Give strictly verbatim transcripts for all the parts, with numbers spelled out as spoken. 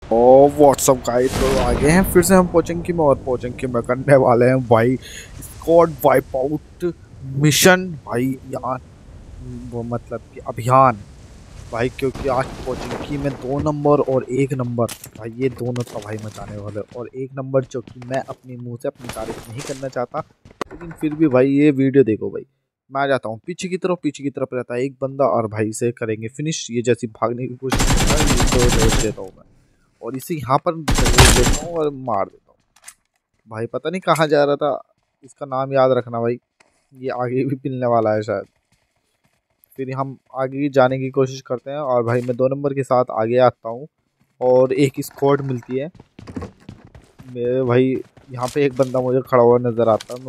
ओ WhatsApp guys, तो आगे हैं फिर से हम पोचंकी में और पोचंकी में करने वाले हैं भाई स्क्वाड वाइप आउट मिशन भाई यार। वो मतलब कि अभियान भाई, क्योंकि आज पोचंकी में दो नंबर और एक नंबर भाई, ये दोनों तबाही मचाने वाले। और एक नंबर जो कि मैं अपने मुंह से अपनी तारीफ नहीं करना चाहता, लेकिन फिर भी भाई ये वीडियो देखो भाई। मैं आ जाता हूँ पीछे की तरफ, पीछे की तरफ रहता है एक बंदा और भाई से करेंगे फिनिश। ये जैसी भागने की कोशिश करता है ये तो रोक देता हूँ मैं, और इसे यहाँ पर रोक देता हूँ और मार देता हूँ। भाई पता नहीं कहाँ जा रहा था, इसका नाम याद रखना भाई, ये आगे भी मिलने वाला है शायद। फिर हम आगे जाने की कोशिश करते हैं और भाई मैं दो नंबर के साथ आगे आता हूँ और एक स्क्वाड मिलती है मेरे भाई। यहाँ पे एक बंदा मुझे खड़ा हुआ नज़र आता है, मैं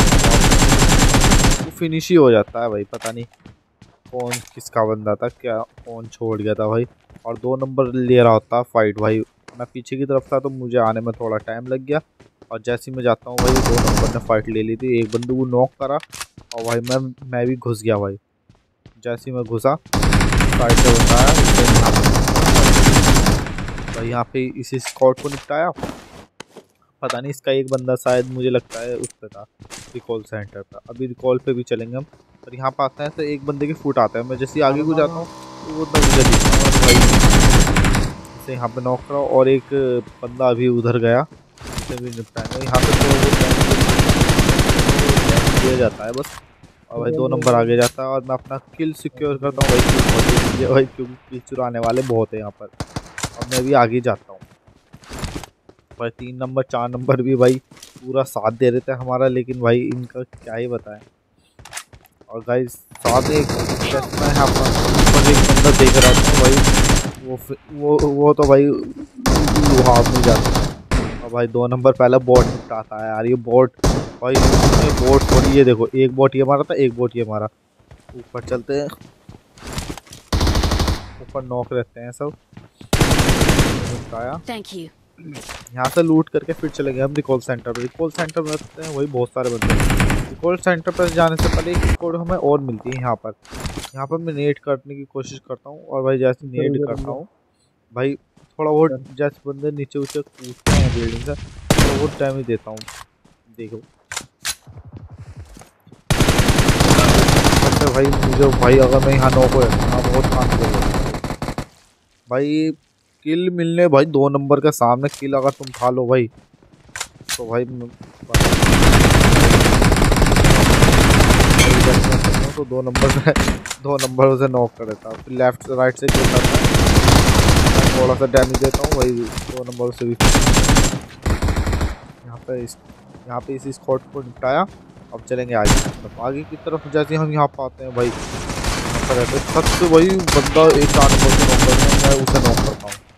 उसे फिनिश ही हो जाता है भाई। पता नहीं कौन किसका बंदा था, क्या कौन छोड़ गया था भाई। और दो नंबर ले रहा होता फाइट भाई। मैं पीछे की तरफ था तो मुझे आने में थोड़ा टाइम लग गया, और जैसे ही मैं जाता हूँ भाई दो नंबर ने फाइट ले ली थी, एक बंदे को नॉक करा और भाई मैं मैं भी घुस गया भाई। जैसे ही मैं घुसा साइड से बताया भाई, यहाँ पे इसी स्क्वाड को निपटाया। पता नहीं इसका एक बंदा शायद मुझे लगता है उस पर था, रिकॉल सेंटर पर। अभी रिकॉल पे भी चलेंगे हम। और यहाँ पर आते हैं तो एक बंदे के फुट आता है, मैं जैसे आगे को जाता हूँ तो वो तब मुझे दिखता है और भाई इसे यहाँ पे नॉक करा। और एक बंदा अभी उधर गया, इसे भी निपटाएंगे यहाँ पे। तो वो दिया जाता है बस, और भाई दो नंबर आगे जाता है और मैं अपना किल सिक्योर करता हूँ भाई। भाई क्योंकि किल चुराने वाले बहुत हैं यहाँ पर, और मैं भी आगे जाता हूँ भाई। तीन नंबर चार नंबर भी भाई पूरा साथ दे रहे थे हमारा, लेकिन भाई इनका क्या ही बताएं। और भाई साथ एक मैं यहाँ पर एक बंदा देख रहा था भाई, वो वो वो तो भाई हाथ में जाता है। और भाई दो नंबर पहले बोट निपटाता है यार। ये बोट भाई, ये बोट थोड़ी, ये देखो एक बोट ये मारा था, एक बोट ये मारा। ऊपर चलते हैं, ऊपर नॉक रहते हैं सब। Thank you. यहाँ से लूट करके फिर चलेंगे हम रिकॉल सेंटर पर। रिकॉल सेंटर में रहते हैं वही बहुत सारे बंदे। रिकॉल सेंटर पर जाने से पहले एक कोड हमें और मिलती है यहाँ पर। यहाँ पर मैं नेट करने की कोशिश करता हूँ, और भाई जैसे नेट करता हूँ भाई थोड़ा बहुत जैसे बंदे नीचे उसे कूदते हैं बिल्डिंग से, तो वो डैमेज देता हूँ। देखो अच्छा भाई मुझे भाई, अगर मैं यहाँ नॉक हो जाता हूँ बहुत काम कर भाई। किल मिलने भाई दो नंबर के सामने किल अगर तुम खा लो भाई, तो भाई तो दो नंबर से दो नंबर उसे नॉक कर देता हूँ। फिर लेफ्ट से राइट से किल करता है, थोड़ा सा डैमेज देता हूँ भाई। दो नंबर से भी यहाँ पे इस यहाँ पे इसी स्क्वाड को निपटाया। अब चलेंगे आगे की तरफ। आगे की तरफ जैसे हम यहाँ पाते हैं भाई, यहाँ पर रहते सच से वही बंदा एक चार नंबर से नॉक करता है, मैं उसे नॉक करता हूँ।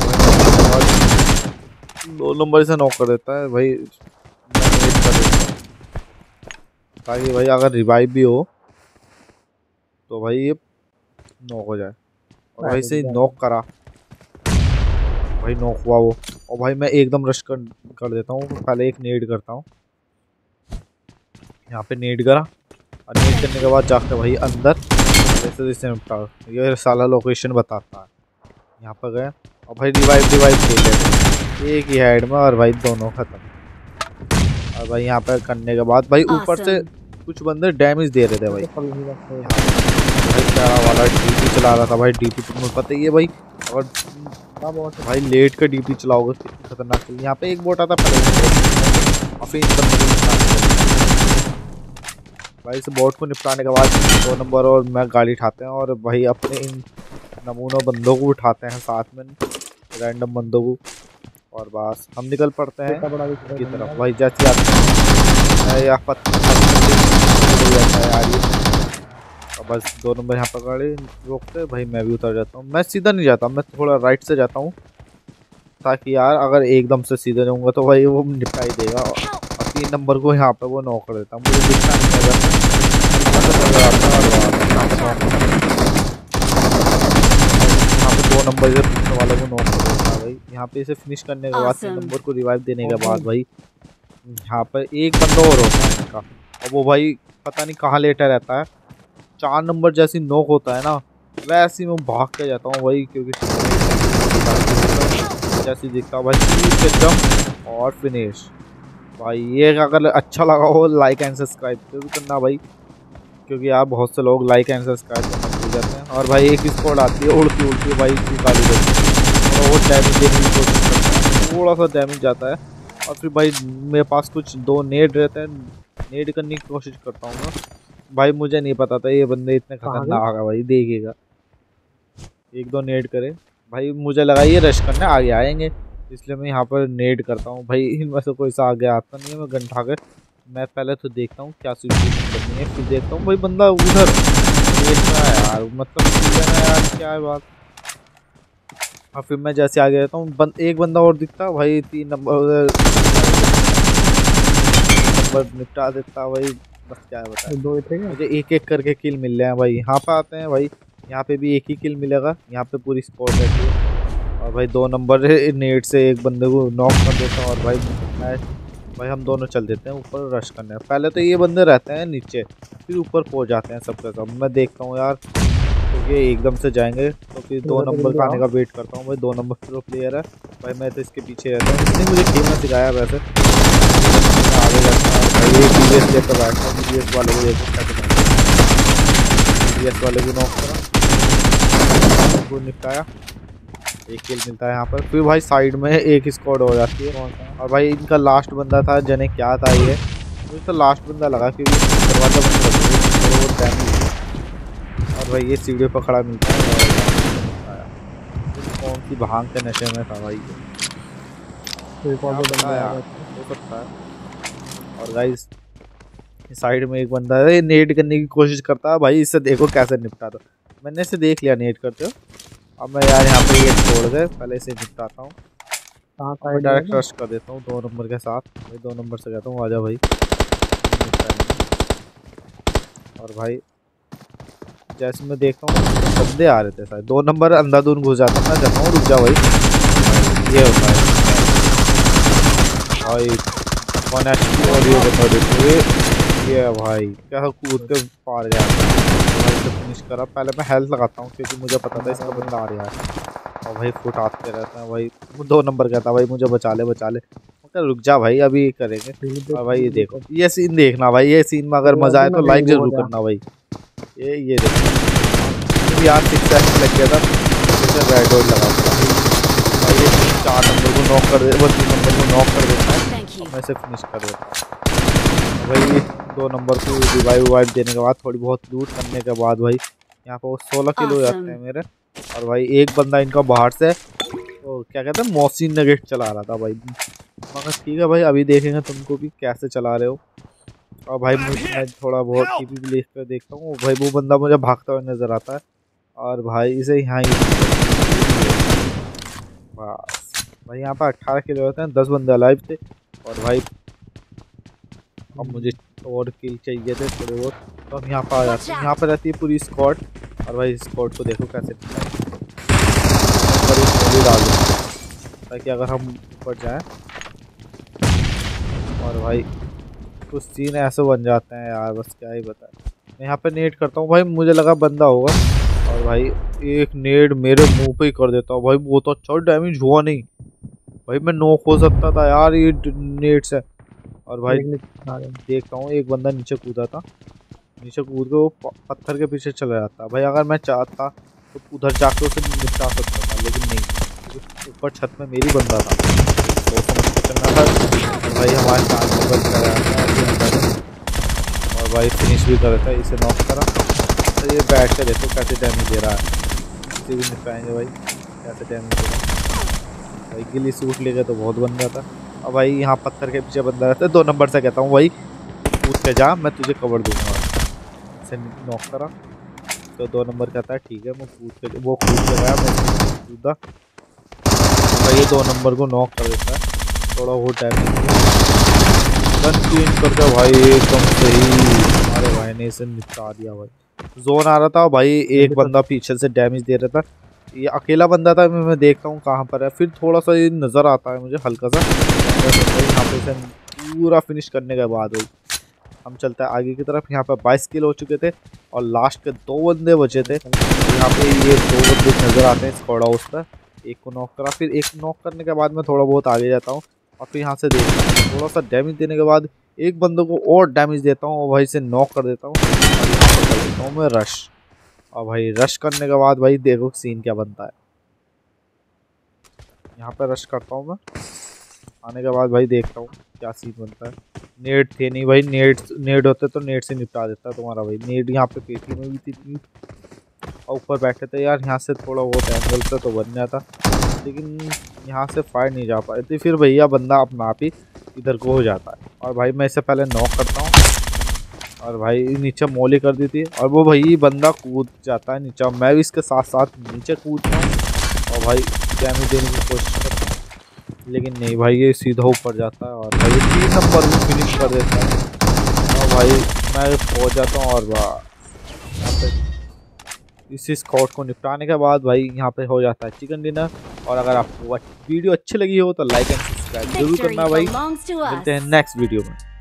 दो नंबर से नॉक कर देता है भाई, मैं वेट कर देता हूँ ताकि भाई अगर रिवाइव भी हो तो भाई ये नॉक हो जाए। और भाई से नॉक करा भाई, नॉक हुआ वो। और भाई मैं एकदम रश कर कर देता हूँ, पहले एक नेड करता हूँ। यहाँ पे नेड करा, और नेड करने के बाद जाकर भाई अंदर जैसे जैसे निपटा, ये साला लोकेशन बताता है। यहाँ पर गए और भाई रिवाइव रिवाइव खेल लेते, एक ही हेड में, और भाई दोनों खत्म। और भाई यहाँ पर करने के बाद भाई ऊपर से कुछ बंदे डैमेज दे रहे थे भाई। भाई क्या वाला डीपी चला रहा था भाई। डीपी तुम्हें पता ही है भाई, अगर भाई लेट का डीपी चलाओगे कितनी खतरनाक है। यहाँ पे एक बोट आता पहले और फिर भाई इस बोट को निपटाने के बाद दो नंबर और मैं गाड़ी उठाते हैं, और भाई अपने इन नमूनों बंदों को उठाते हैं साथ में, रैंडम बंदों को, और बस हम निकल पड़ते हैं की तरफ। भाई जैसे आते या और बस दो नंबर यहाँ पर गाड़ी रोकते भाई, मैं भी उतर जाता हूँ। मैं सीधा नहीं जाता, मैं थोड़ा राइट से जाता हूँ, ताकि यार अगर एकदम से सीधा जाऊँगा तो भाई वो निपटा ही देगा। और तीन नंबर को यहाँ पे वो नॉक कर देता, मुझे दिखना नहीं यहाँ पे दो नंबर से पिछले वाले को नॉक कर देता है भाई। यहाँ पे इसे फिनिश करने के बाद तीन नंबर को रिवाइव देने के बाद भाई यहाँ पर एक बंदा और होता है इनका, और वो भाई पता नहीं कहाँ लेटा रहता है। चार नंबर जैसी नॉक होता है ना, वैसे ही मैं भाग के जाता हूँ भाई, क्योंकि जैसे दिखता भाई स्पीड के जंप और फिनिश। भाई ये अगर अच्छा लगा हो लाइक एंड सब्सक्राइब जरूर करना भाई, क्योंकि आप बहुत से लोग लाइक एंड सब्सक्राइब करना भूल जाते हैं। और भाई एक स्क्वाड आती है उड़ती उड़ती भाई की काली थोड़ा बहुत डैमेज देने की कोशिश करता है, थोड़ा सा डैमेज जाता है। और फिर भाई मेरे पास कुछ दो नेड रहते हैं, नेड करने की कोशिश करता हूँ मैं। भाई मुझे नहीं पता था ये बंदे इतने खतरनाक है भाई, देखिएगा एक दो नेड करे भाई, मुझे लगा ये रश करने आगे आएंगे, इसलिए मैं यहाँ पर नेड करता हूँ भाई। इनमें से कोई सा आगे आता नहीं है, मैं गन उठा कर मैं पहले तो देखता हूँ क्या सिचुएशन करनी है, फिर देखता हूँ भाई बंदा उधर देखना है यार, मतलब यार क्या है बात। और फिर मैं जैसे आगे रहता हूँ बंद, एक बंदा और दिखता भाई, तीन नंबर नंबर निपटा देता भाई, बस क्या है बता। दो थे मुझे एक एक करके किल मिल रहे हैं भाई। यहाँ पे आते हैं भाई, यहाँ पे भी एक ही किल मिलेगा, यहाँ पे पूरी स्क्वाड रहती है। और भाई दो नंबर नेट से एक बंदे को नॉक कर देता हूँ, और भाई मैं भाई हम दोनों चल देते हैं ऊपर रश करने। पहले तो ये बंदे रहते हैं नीचे, फिर ऊपर पहुँच जाते हैं सबके सब। मैं देखता हूँ यार क्योंकि एकदम से जाएंगे, तो फिर दो नंबर का आने का वेट करता हूँ भाई। दो नंबर प्रो प्लेयर है भाई, मैं तो इसके पीछे रहता हूँ, इसने मुझे खेलना सिखाया वैसे। आगे जाता है भाई, ये बी एस लेकर बैठता हूँ, बी एस वाले को देखो, बी एस वाले को नॉक करा, वो निपटाया, एक किल मिलता है यहाँ पर। फिर भाई साइड में एक स्क्वाड हो जाती है, और भाई इनका लास्ट बंदा था, जने क्या था ये, मुझे तो लास्ट बंदा लगा क्योंकि दरवाजा बंद कर दिया। और भाई ये सीढ़ी पर खड़ा मिलता है, कौन सी भांग के नशे में था भाई ये, हो सकता है। और गाइस साइड में एक बंदा है, नेट करने की कोशिश करता है भाई, इससे देखो कैसे निपटा था। मैंने इसे देख लिया नेट करते हो। अब मैं यार यहाँ पे ये छोड़ गए, पहले इसे निपटाता हूँ, डायरेक्ट रश कर देता हूँ दो नंबर के साथ भाई। दो नंबर से कहता हूँ आजा भाई। और भाई जैसे मैं देखता हूँ बंदे आ रहे थे शायद, दो नंबर अंधाधुन घुस जाता है, मैं जाता हूँ रुक जा भाई, ये होता है भाई वन एच पी। और ये बता देते ये भाई क्या कूद के पार गया भाई, तो फिनिश करा। पहले मैं हेल्थ लगाता हूँ क्योंकि मुझे पता था इसका बंदा आ रहा है, और भाई फुट आते रहते हैं भाई। दो नंबर कहता भाई मुझे बचा ले बचा ले, रुक जा भाई अभी करेंगे। और भाई ये देखो ये सीन देखना भाई, ये सीन में अगर मजा आए तो लाइक जरूर करना भाई। ये ये देखो यार सिक्स एक्स लग गया था, रेड डॉट लगा भाई, ये चार नंबर को नॉक कर दे, वो तीन नंबर को नॉक कर देता है, मैं इसे फिनिश कर देता हूँ भाई। दो नंबर को रिवाइव वाइव देने के बाद, थोड़ी बहुत लूट करने के बाद भाई यहाँ पर सोलह किलो हो जाते हैं मेरे। और भाई एक बंदा इनका बाहर से तो क्या कहते हैं मोहसिन नगेट चला रहा था भाई, मगर ठीक है भाई अभी देखेंगे तुमको भी कैसे चला रहे हो। और भाई मैं थोड़ा बहुत टीवी भी देख कर देखता हूँ भाई, वो बंदा मुझे भागता हुआ नजर आता है, और भाई इसे यहाँ ही बस भाई यहाँ पर अट्ठारह किलो होते हैं, दस बंदे अलाइव थे। और भाई अब मुझे और किल चाहिए थे थोड़े बहुत, तो हम यहाँ पर आ जाते हैं। यहाँ पर रहती है पूरी स्क्वाड, और भाई स्क्वाड को देखो कैसे डाल दो ताकि अगर हम ऊपर जाएं। और भाई कुछ सीन ऐसे बन जाते हैं यार, बस क्या ही बताएं। मैं यहाँ पे नेट करता हूँ भाई, मुझे लगा बंदा होगा, और भाई एक नेट मेरे मुंह पे ही कर देता हूँ भाई, वो तो अच्छा डैमेज हुआ नहीं भाई, मैं नॉक हो सकता था यार ये नेट से। और भाई देखता हूँ एक बंदा नीचे कूदा था, नीचे कूद के वो पत्थर के पीछे चला जाता भाई। अगर मैं चाहता तो उधर जाके उसे निपटा सकता था, लेकिन नहीं, ऊपर छत में मेरी बंदा था तो समझ के चलना था। और भाई हमारे चार नंबर कर रहा था, और भाई फिनिश भी कर रहा था, इसे नॉक करा। तो ये बैठ के देखो कैसे डैमेज दे रहा है, इसे भी निपटाएंगे भाई कैसे डैमेज दे रहा है भाई। गिली सूट लेके तो बहुत बन जाता। और भाई यहाँ पत्थर के पीछे बंदा रहता है, दो नंबर से कहता हूँ भाई कूद के जा मैं तुझे कवर दूंगा, इसे नॉक करा। तो दो नंबर कहता है ठीक है, मैं कूद के वो कूद के गया, मैं कूदा भाई, ये दो नंबर को नॉक कर देता है। थोड़ा वो डैमेज गन चेंज करके भाई एकदम सही, हमारे भाई ने इसे निपटा दिया भाई। जोन आ रहा था भाई, एक बंदा पीछे से डैमेज दे रहा था, ये अकेला बंदा था। मैं देखता हूँ कहाँ पर है, फिर थोड़ा सा ये नज़र आता है मुझे हल्का सा, यहाँ पे इसे पूरा फिनिश करने के बाद भाई हम चलते हैं आगे की तरफ। यहाँ पे बाईस किल हो चुके थे, और लास्ट के दो बंदे बचे थे। यहाँ पे ये दो बंदे नज़र आते हैं स्क्वाड हाउस पर, एक को नॉक करा, फिर एक नॉक करने के बाद मैं थोड़ा बहुत आगे जाता हूँ और फिर यहाँ से देखता हूँ थोड़ा सा डैमेज देने के बाद एक बंदों को और डैमेज देता हूँ और भाई से नॉक कर देता हूँ और यहाँ पर कर देता हूँ मैं रश। और भाई रश करने के बाद भाई देखो सीन क्या बनता है। यहाँ पे रश करता हूँ मैं, आने के बाद भाई देखता हूँ क्या सीन बनता है। नेट थे नहीं भाई, नेट नेट होते तो नेट से निपटा देता तुम्हारा भाई। नेट यहाँ पे पेटी में भी थी इतनी और ऊपर बैठे थे यार, यहाँ से थोड़ा बहुत एंगल से तो बन जाता, लेकिन यहाँ से फायर नहीं जा पाए थे। फिर भैया बंदा अपना आप ही इधर को हो जाता है और भाई मैं इसे पहले नॉक करता हूँ और भाई नीचे मोली कर दी थी और वो भाई बंदा कूद जाता है नीचे, मैं भी इसके साथ साथ नीचे कूदता हूँ और भाई डैमेज देने की कोशिश करता हूँ, लेकिन नहीं भाई ये सीधा ऊपर जाता है और भाई तीन नंबर भी फिनिश कर देता है। और भाई मैं पहुँच जाता हूँ और यहाँ पे इस स्कॉट को निपटाने के बाद भाई यहाँ पे हो जाता है चिकन डिनर। और अगर आपको वीडियो अच्छी लगी हो तो लाइक एंड सब्सक्राइब जरूर करना भाई। मिलते हैं नेक्स्ट वीडियो में।